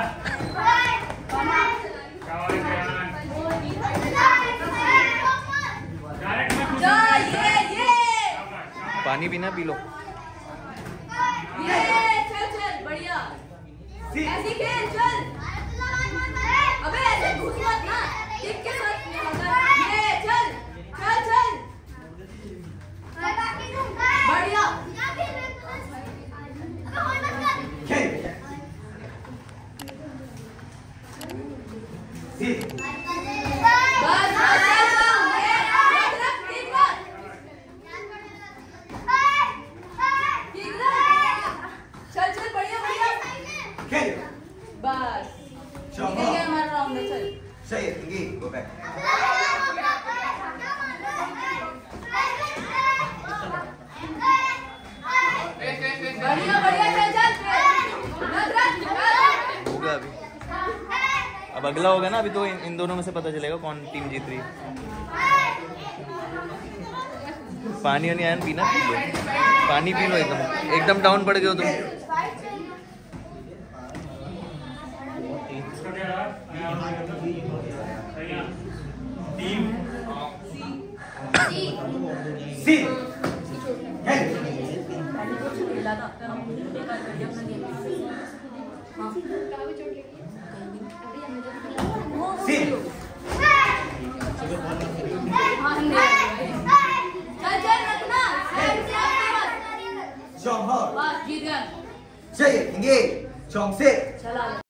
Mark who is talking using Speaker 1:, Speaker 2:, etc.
Speaker 1: पानी पीना, P low.
Speaker 2: चल चल बढ़िया, ऐसी खेल चल। अबे ऐसे घुस मत ना, किक के साथ ये चल चल चल बढ़िया। बस
Speaker 3: Say it again. Go back.
Speaker 2: बढ़िया बढ़िया चल चल।
Speaker 1: हो गया अभी, अब अगला होगा ना। अभी तो इन दोनों में से पता चलेगा कौन टीम जीत रही है। पानी वानी आयन पीना, पी लो पानी, पी लो। एकदम एकदम डाउन पड़ गए हो तुम।
Speaker 3: Say it again. Chong sit.